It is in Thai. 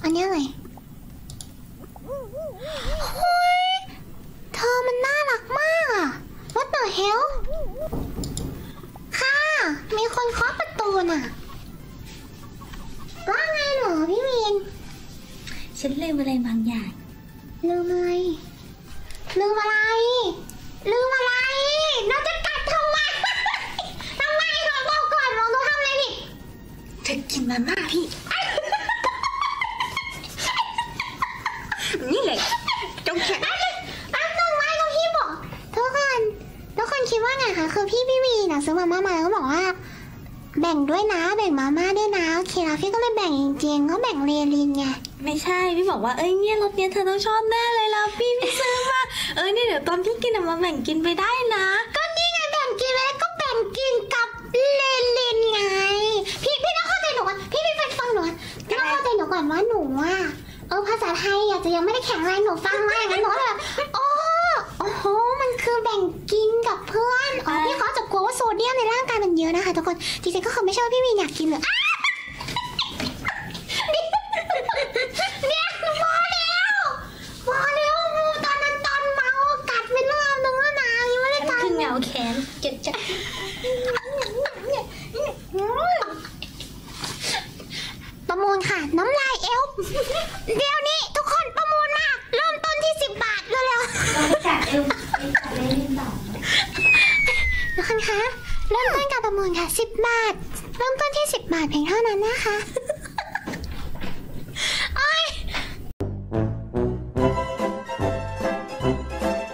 อันนี้อะไรเฮ้ยเธอมันน่ารักมากอะ What the hell ค่ะมีคนเคาะประตูน่ะว่าไงเหรอพี่วินฉันลืมอะไรบางอย่างลืมอะไรลืมอะไรลืมอะไรเราจะกัดทำไมทำไมเราบอกก่อนเราต้องทำอะไรผิดเธอกินมาม่าพี่นี่แหละจงแข็งอันนึงไม่ก็พี่บอกทุกคนคิดว่าไงคะคือพี่วีน่ะซื้อมาม่ามาแล้วก็บอกว่าแบ่งด้วยนะแบ่งมาม่าด้วยนะโอเคแล้วพี่ก็เลยแบ่งจริงๆก็แบ่งเรียลินไงไม่ใช่พี่บอกว่าเนี่ยรสเนี้ยเธอต้องชอบแน่เลยแล้วพี่ซื้อมานี่เดี๋ยวตอนพี่กินมาแบ่งกินไปได้นะก็นี่ไงแบ่งกินไปแล้วก็แบ่งกินกับเรียลินไงพี่ต้องเข้าใจหนูก่อนพี่ฟังหนูพี่ต้องเข้าใจหนูก่อนว่าหนูว่าภาษาไทยอาจจะยังไม่ได้แข็งแรงหนูฟังมาอย่างนั้นหนูแบบโอ้โหมันคือแบ่งกินกับเพื่อนพี่เขาจะกลัวว่าโซเดียมในร่างกายมันเยอะนะคะทุกคนจริงๆก็คือไม่ใช่ว่าพี่วีอยากกินเลยเนี่ยพอแล้วตอนนั้นตอนเมากัดไปรอบนึงแล้วนะยังไม่ได้ตายคือเงาแขนเจ็บจังประมูลค่ะน้ำลายเอลเดี๋ยวนี้ทุกคนประมูลมากเริ่มต้นที่10 บาทเร็วๆจัดเอวจัดเลยนิดหน่อยทุกคนคะเริ่มต้นการประมูลค่ะ10 บาทเริ่มต้นที่10 บาทเพียงเท่านั้นนะคะ